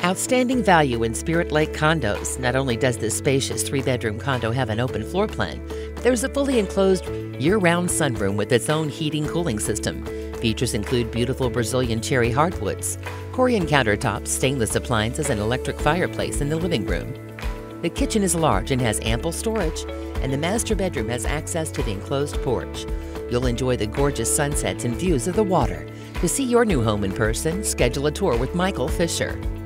Outstanding value in Spirit Lake Condos. Not only does this spacious 3-bedroom condo have an open floor plan, there's a fully enclosed year-round sunroom with its own heating cooling system. Features include beautiful Brazilian cherry hardwoods, Corian countertops, stainless appliances, and electric fireplace in the living room. The kitchen is large and has ample storage, and the master bedroom has access to the enclosed porch. You'll enjoy the gorgeous sunsets and views of the water. To see your new home in person, schedule a tour with Michael Fisher.